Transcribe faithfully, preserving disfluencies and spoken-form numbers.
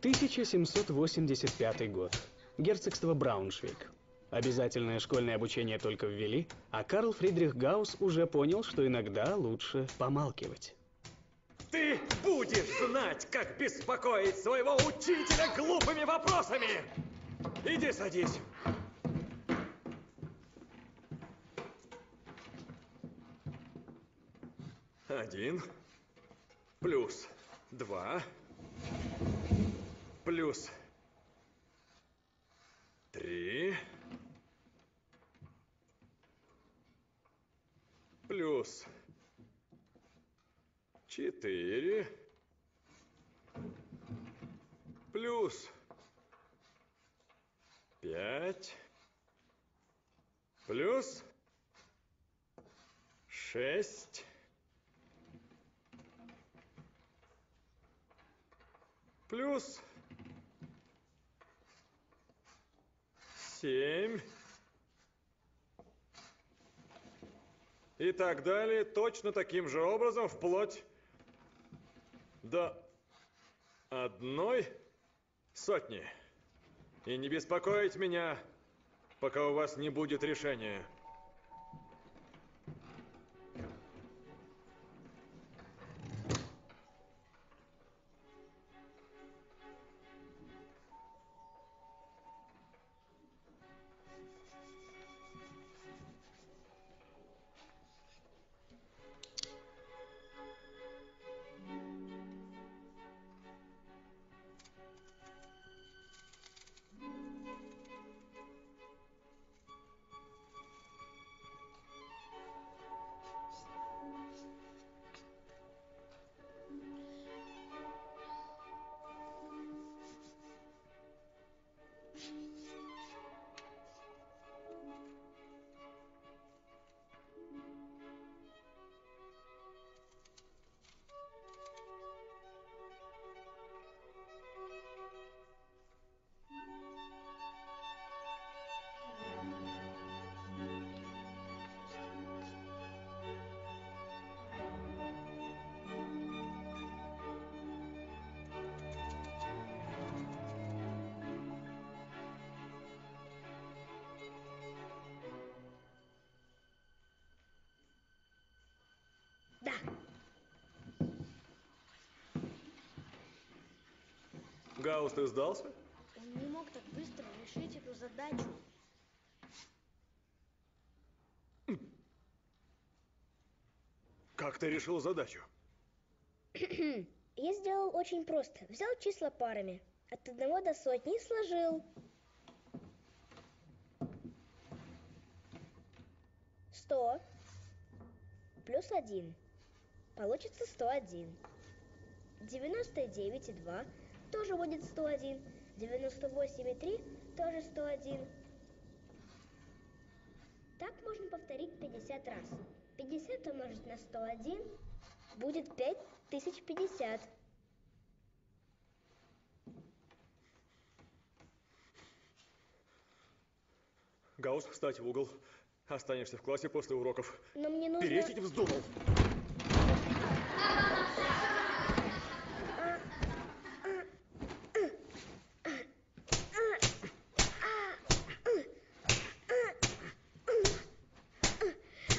тысяча семьсот восемьдесят пятый год. Герцогство Брауншвейг. Обязательное школьное обучение только ввели, а Карл Фридрих Гаусс уже понял, что иногда лучше помалкивать. Ты будешь знать, как беспокоить своего учителя глупыми вопросами! Иди садись. Один плюс два плюс три плюс четыре плюс пять плюс шесть плюс семь и так далее, точно таким же образом, вплоть до одной сотни. И не беспокоить меня, пока у вас не будет решения. Да. Гаусс, ты сдался? Он не мог так быстро решить эту задачу. Как ты решил задачу? Я сделал очень просто. Взял числа парами. От одного до сотни и сложил. Сто плюс один. Получится сто один. девяносто девять и два тоже будет сто один. девяносто восемь и три тоже сто один. Так можно повторить пятьдесят раз. пятьдесят умножить на сто один будет пять тысяч пятьдесят. Гаусс, встать в угол. Останешься в классе после уроков. Но мне нужно... Перечить вздумал.